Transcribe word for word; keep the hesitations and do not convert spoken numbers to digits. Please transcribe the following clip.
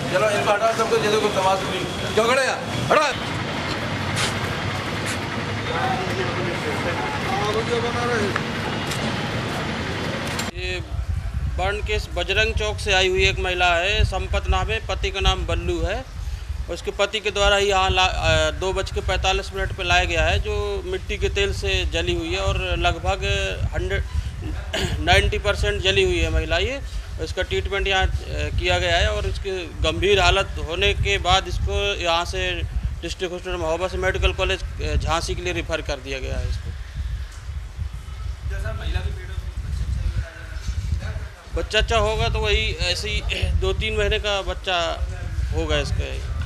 चलो इनको हटाओ सबको, जैसे कोई तमाश हुई क्यों खड़े हैं? हटा। ये बर्न केस बजरंग चौक से आई हुई एक महिला है, संपत नाम है, पति का नाम बल्लू है। उसके पति के द्वारा ही यहाँ दो बज के पैंतालीस मिनट पर लाया गया है, जो मिट्टी के तेल से जली हुई है और लगभग हंड्रेड नाइन्टी परसेंट जली हुई है महिला ये। इसका ट्रीटमेंट यहाँ किया गया है और इसकी गंभीर हालत होने के बाद इसको यहाँ से डिस्ट्रिक्ट हॉस्पिटल महोबा से मेडिकल कॉलेज झांसी के लिए रिफ़र कर दिया गया है इसको। बच्चा अच्छा होगा तो वही ऐसे ही दो तीन महीने का बच्चा होगा इसका।